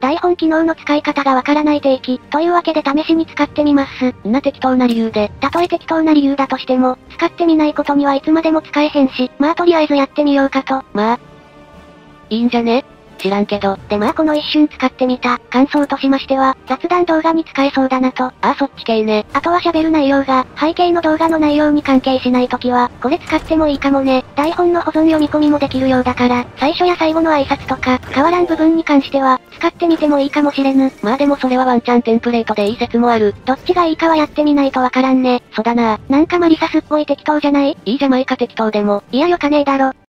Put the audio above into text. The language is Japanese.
台本機能の使い方がわからない定期。というわけで試しに使ってみます。 適当な理由で。 たとえ適当な理由だとしても、使ってみないことにはいつまでも使えへんし、まあとりあえずやってみようかと。 まあ、いいんじゃね？知らんけど。 でまあこの一瞬使ってみた、感想としましては、雑談動画に使えそうだなと。 そっち系ね。 あとは喋る内容が、背景の動画の内容に関係しないときは、これ使ってもいいかもね。台本の保存読み込みもできるようだから、最初や最後の挨拶とか、変わらん部分に関しては、使ってみてもいいかもしれぬ。 まあでもそれはワンチャンテンプレートでいい説もある。 どっちがいいかはやってみないとわからんね。 そうだな。 なんかマリサすっごい適当じゃない？ いいじゃないか適当でも。 いやよかねえだろ。